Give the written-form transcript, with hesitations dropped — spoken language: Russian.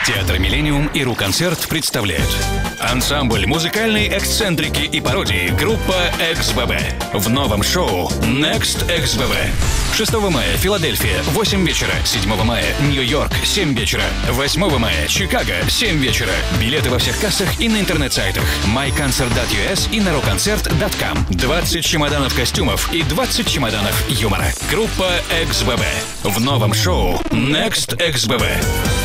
Театр «Миллениум» и «Ру-концерт» представляют ансамбль музыкальной эксцентрики и пародии группа XBB в новом шоу Next XBB. 6 мая Филадельфия, 8 вечера. 7 мая Нью-Йорк, 7 вечера. 8 мая Чикаго, 7 вечера. Билеты во всех кассах и на интернет-сайтах myconcert.us и на ruconcert.com. 20 чемоданов костюмов и 20 чемоданов юмора. Группа XBB в новом шоу Next XBB.